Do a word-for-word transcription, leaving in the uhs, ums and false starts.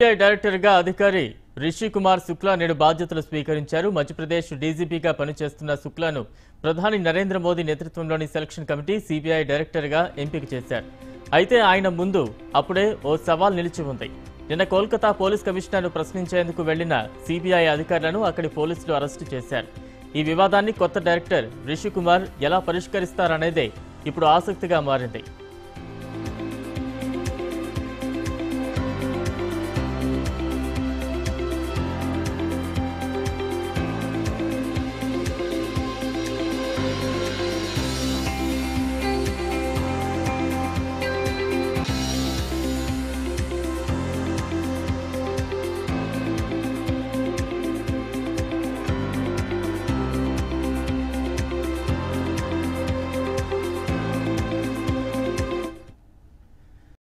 CBI director గా అధికారి రిషి కుమార్ శుక్లా నేడు బాధ్యతలు స్వీకరించారు. మధ్యప్రదేశ్ డీజీపీగా పనిచేస్తున్న శుక్లాను ప్రధాని నరేంద్ర మోదీ నేతృత్వంలోని సెలక్షన్ కమిటీ సీబీఐ డైరెక్టర్ గా ఎంపిక చేశారు. అయితే ఆయన ముందు అప్పుడే ఓ సవాల్ నిలిచి ఉంది. నిన్న కోల్కతా పోలీస్ కమిషనర్ను ప్రశ్నించేందుకు వెళ్లిన సీబీఐ అధికారులను అక్కడి పోలీసులు అరెస్టు చేశారు. ఈ వివాదాన్ని కొత్త డైరెక్టర్ రిషి కుమార్ ఎలా పరిష్కరిస్తారనేదే ఇప్పుడు ఆసక్తిగా మారింది.